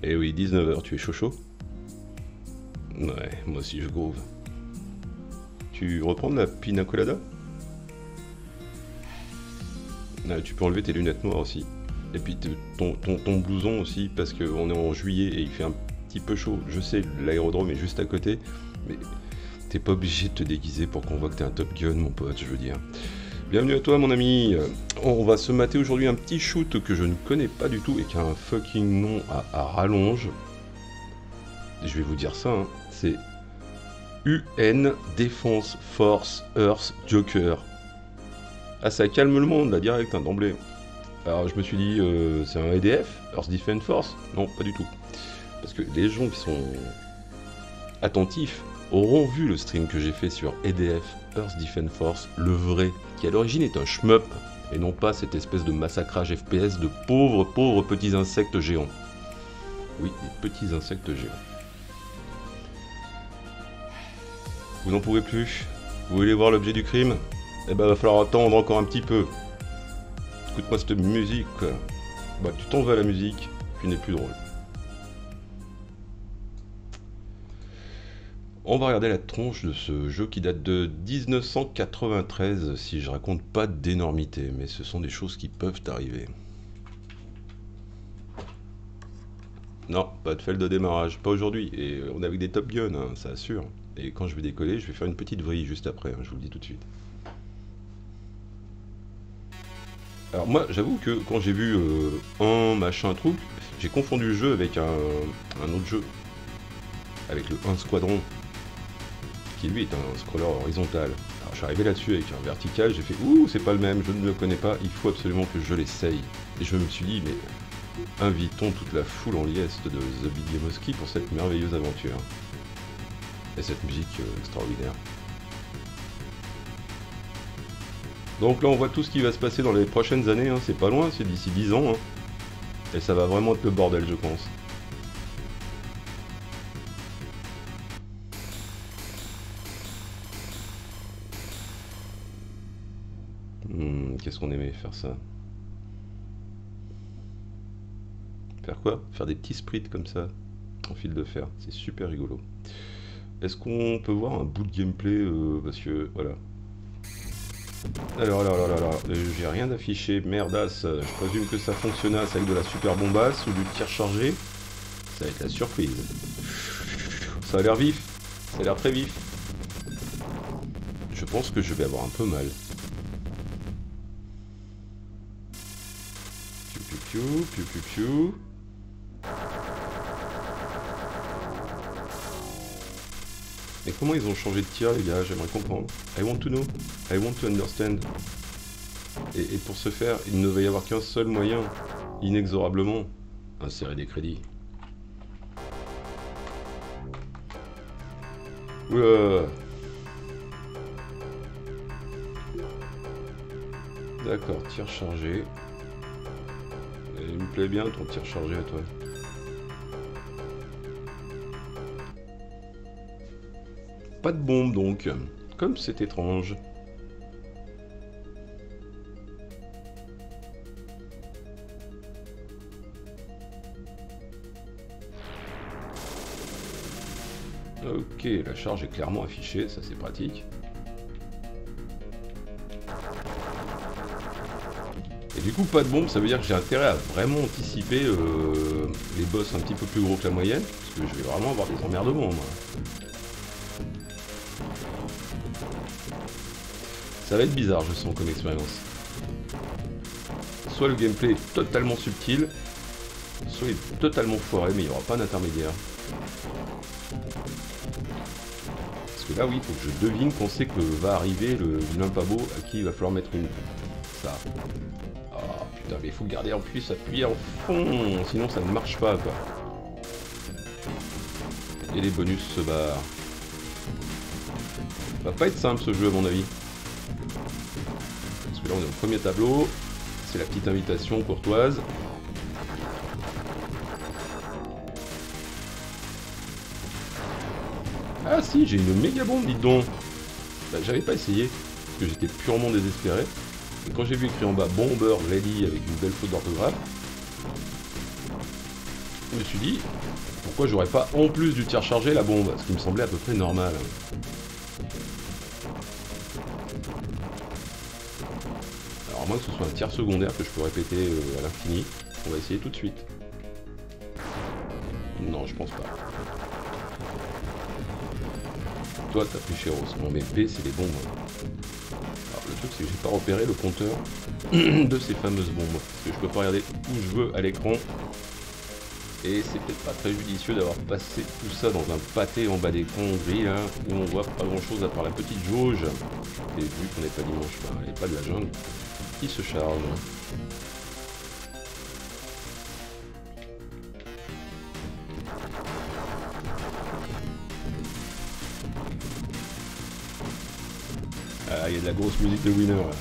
Eh oui, 19h, tu es chaud chaud? Ouais, moi aussi je groove. Tu reprends de la pina colada? Ah, tu peux enlever tes lunettes noires aussi. Et puis ton blouson aussi, parce qu'on est en juillet et il fait un petit peu chaud. Je sais, l'aérodrome est juste à côté, mais t'es pas obligé de te déguiser pour qu'on voit que t'es un Top Gun, mon pote, je veux dire. Bienvenue à toi, mon ami. On va se mater aujourd'hui un petit shoot que je ne connais pas du tout et qui a un fucking nom à rallonge. Je vais vous dire ça, hein. C'est UN Defense Force Earth Joker. Ah, ça calme le monde, là, direct, hein, d'emblée. Alors, je me suis dit, c'est un EDF, Earth Defense Force? Non, pas du tout. Parce que les gens qui sont attentifs auront vu le stream que j'ai fait sur EDF, Earth Defense Force, le vrai, qui à l'origine est un shmup, et non pas cette espèce de massacrage FPS de pauvres petits insectes géants. Oui, des petits insectes géants. Vous n'en pouvez plus? Vous voulez voir l'objet du crime? Eh ben, va falloir attendre encore un petit peu. Écoute-moi cette musique, quoi. Bah, tu t'en vas à la musique, tu n'es plus drôle. On va regarder la tronche de ce jeu qui date de 1993, si je raconte pas d'énormité, mais ce sont des choses qui peuvent arriver. Non, pas de fail de démarrage, pas aujourd'hui, et on est avec des Top Gun, hein, ça assure. Et quand je vais décoller, je vais faire une petite vrille juste après, hein, je vous le dis tout de suite. Alors moi, j'avoue que quand j'ai vu un machin truc, j'ai confondu le jeu avec un autre jeu, avec le 1 Squadron, qui lui est un scroller horizontal. Alors je suis arrivé là-dessus avec un vertical, j'ai fait ouh, c'est pas le même, je ne le connais pas, il faut absolument que je l'essaye. Et je me suis dit, mais invitons toute la foule en liesse de The Big Gamoski pour cette merveilleuse aventure. Et cette musique extraordinaire. Donc là on voit tout ce qui va se passer dans les prochaines années, hein. C'est pas loin, c'est d'ici 10 ans. Hein. Et ça va vraiment être le bordel, je pense. Qu'est-ce qu'on aimait faire ça? Faire quoi? Faire des petits sprites comme ça, en fil de fer. C'est super rigolo. Est-ce qu'on peut voir un bout de gameplay parce que, voilà. Alors, j'ai rien d'affiché, merdasse. Je présume que ça fonctionnasse avec de la super bombasse ou du tir chargé. Ça va être la surprise. Ça a l'air vif. Ça a l'air très vif. Je pense que je vais avoir un peu mal. Piu piu piu, piu piu piu. Mais comment ils ont changé de tir, les gars? J'aimerais comprendre. I want to know. I want to understand. Et pour ce faire, il ne va y avoir qu'un seul moyen, inexorablement, insérer des crédits. Oula. D'accord, tir chargé. Et il me plaît bien ton tir chargé à toi. Pas de bombe donc, comme c'est étrange. Ok, la charge est clairement affichée, ça c'est pratique. Et du coup, pas de bombe, ça veut dire que j'ai intérêt à vraiment anticiper les boss un petit peu plus gros que la moyenne, parce que je vais vraiment avoir des emmerdements, moi. Ça va être bizarre, je sens, comme expérience. Soit le gameplay est totalement subtil, soit il est totalement foiré, mais il n'y aura pas d'intermédiaire. Parce que là, oui, il faut que je devine quand c'est que va arriver le vilain pas beau à qui il va falloir mettre une... Ça. Ah putain, mais il faut garder en plus, appuyer en fond, sinon ça ne marche pas, quoi. Et les bonus se barrent. Ça va pas être simple ce jeu, à mon avis. Parce que là, on est au premier tableau. C'est la petite invitation courtoise. Ah si, j'ai une méga bombe, dites donc. Bah, j'avais pas essayé, parce que j'étais purement désespéré. Et quand j'ai vu écrit en bas Bomber Lady avec une belle faute d'orthographe, je me suis dit, pourquoi j'aurais pas en plus du tir chargé la bombe, ce qui me semblait à peu près normal. Alors à moins que ce soit un tir secondaire que je peux répéter à l'infini, on va essayer tout de suite. Non, je pense pas. Toi, t'as pris Chéros. Non mais B, c'est les bombes. Alors le truc, c'est que j'ai pas repéré le compteur de ces fameuses bombes. Parce que je peux pas regarder où je veux à l'écran. Et c'est peut-être pas très judicieux d'avoir passé tout ça dans un pâté en bas d'écran gris, là, où on voit pas grand chose à part la petite jauge. Et vu qu'on n'est pas dimanche, bah, elle n'est pas de la jungle, qui se charge. Ah, il y a de la grosse musique de Winner là.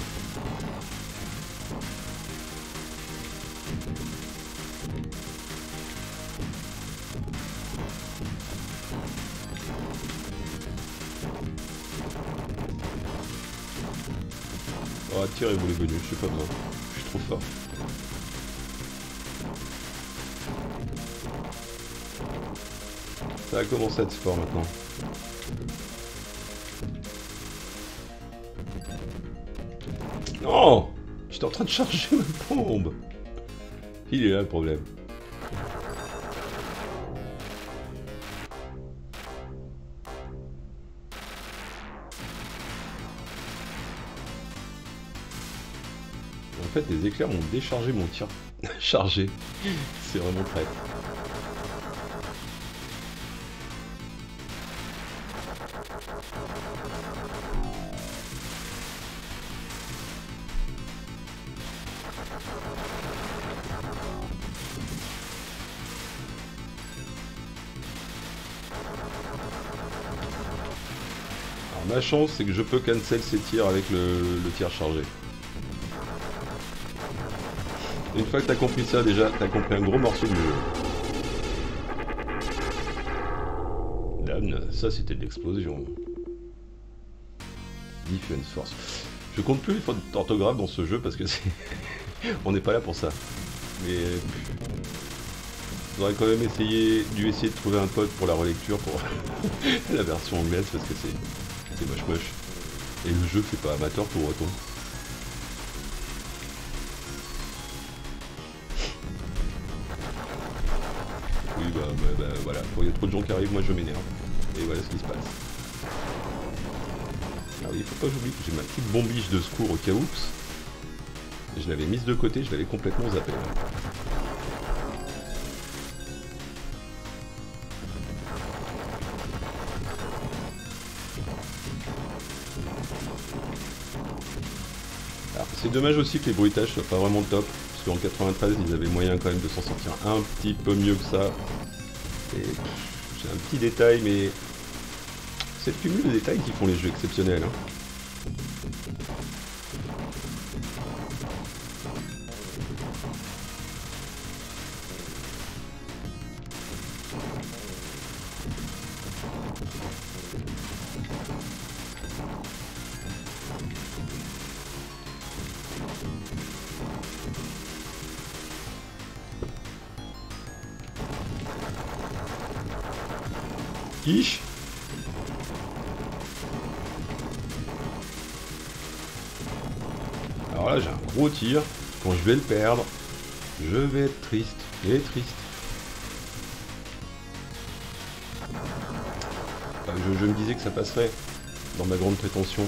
Oh, tirez-vous les bonus, je sais pas besoin. Je suis trop fort. Ça a commencé à être fort maintenant. Non! J'étais en train de charger ma bombe! Il est là le problème. En fait, les éclairs m'ont déchargé mon tir chargé. C'est vraiment traître. Alors ma chance, c'est que je peux cancel ces tirs avec le tir chargé. Une fois que t'as compris ça, déjà, t'as compris un gros morceau de jeu. Damn, ça c'était de l'explosion. Defense Force. Je compte plus les fautes d'orthographe dans ce jeu parce que c'est... On n'est pas là pour ça. Mais... J'aurais quand même dû essayer de trouver un pote pour la relecture pour la version anglaise parce que c'est moche. Et le jeu fait pas amateur pour autant. Oui bah voilà, quand il y a trop de gens qui arrivent, moi je m'énerve. Et voilà ce qui se passe. Ah oui, il faut pas que j'oublie que j'ai ma petite bombiche de secours au cas où. Je l'avais mise de côté, je l'avais complètement zappée. Alors c'est dommage aussi que les bruitages soient pas vraiment top. Parce qu'en 93, ils avaient moyen quand même de s'en sortir un petit peu mieux que ça. Et c'est un petit détail, mais c'est le cumul de détails qui font les jeux exceptionnels. Hein. Quiche. Alors là j'ai un gros tir, quand je vais le perdre, je vais être triste, et triste. Enfin, je me disais que ça passerait dans ma grande prétention.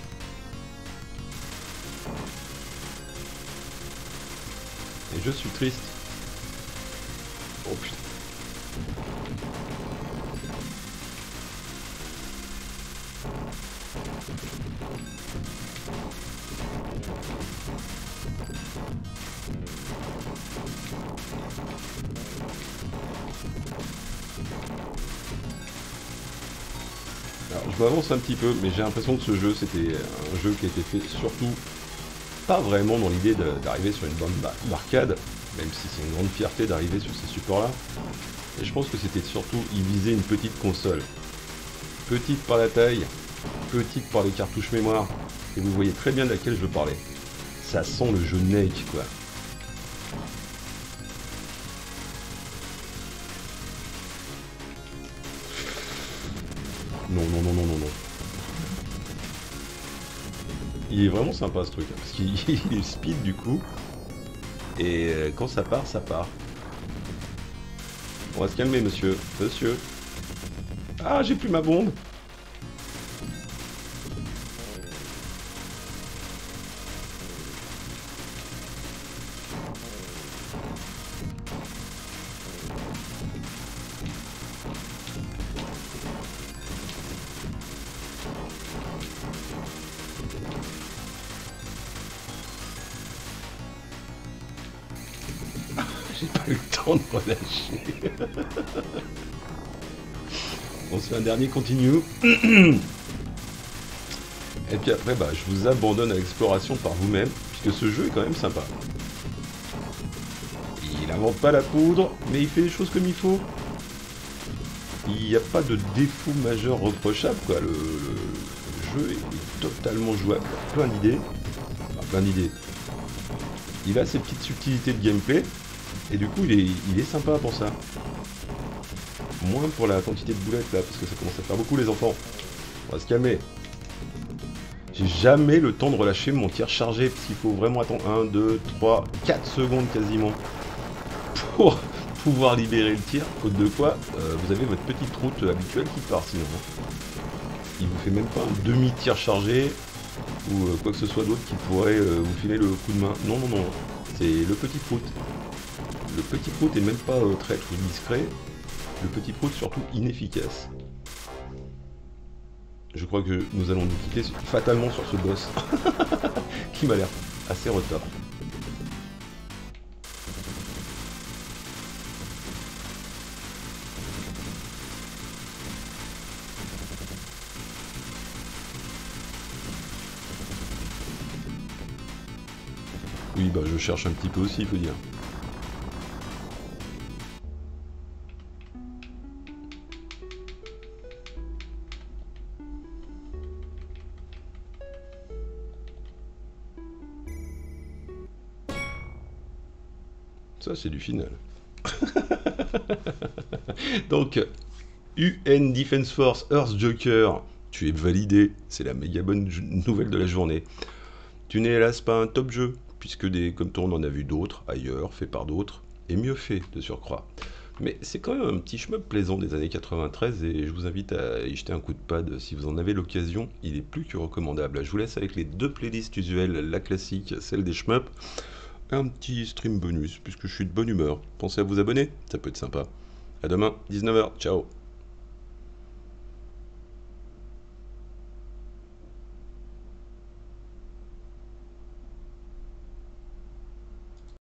Et je suis triste. Oh putain. Alors je m'avance un petit peu, mais j'ai l'impression que ce jeu, c'était un jeu qui a été fait surtout pas vraiment dans l'idée d'arriver sur une bande d'arcade, même si c'est une grande fierté d'arriver sur ces supports-là. Et je pense que c'était surtout, il visait une petite console. Petite par la taille, petite par les cartouches mémoire, et vous voyez très bien de laquelle je parlais. Ça sent le jeu Nike, quoi. Non, non, non, non, non, non. Il est vraiment sympa ce truc, hein, parce qu'il il est speed du coup. Et quand ça part, ça part. On va se calmer, monsieur. Monsieur. Ah, j'ai plus ma bombe. J'ai pas eu le temps de relâcher. On se fait un dernier continue. Et puis après, bah, je vous abandonne à l'exploration par vous-même, puisque ce jeu est quand même sympa. Il invente pas la poudre, mais il fait les choses comme il faut. Il n'y a pas de défaut majeur reprochable, quoi. Le jeu est totalement jouable. Plein d'idées. Enfin, plein d'idées. Il a ses petites subtilités de gameplay, et du coup, il est sympa pour ça. Moins pour la quantité de boulettes, là, parce que ça commence à faire beaucoup, les enfants. On va se calmer. J'ai jamais le temps de relâcher mon tir chargé, parce qu'il faut vraiment attendre 1, 2, 3, 4 secondes quasiment pour pouvoir libérer le tir, faute de quoi vous avez votre petite route habituelle qui part sinon. Il vous fait même pas un demi-tir chargé ou quoi que ce soit d'autre qui pourrait vous filer le coup de main. Non, non, non, c'est le petit prout. Le petit prout est même pas très discret, le petit prout surtout inefficace. Je crois que nous allons nous quitter fatalement sur ce boss qui m'a l'air assez retard. Oui, bah je cherche un petit peu aussi, il faut dire. Ça, c'est du final. Donc, UN Defense Force Earth Joker, tu es validé. C'est la méga bonne nouvelle de la journée. Tu n'es hélas pas un top jeu, puisque comme toi on en a vu d'autres, ailleurs, fait par d'autres, et mieux fait de surcroît. Mais c'est quand même un petit shmup plaisant des années 93 et je vous invite à y jeter un coup de pad si vous en avez l'occasion, il est plus que recommandable. Je vous laisse avec les deux playlists usuelles, la classique, celle des shmups, un petit stream bonus puisque je suis de bonne humeur. Pensez à vous abonner, ça peut être sympa. À demain, 19h, ciao.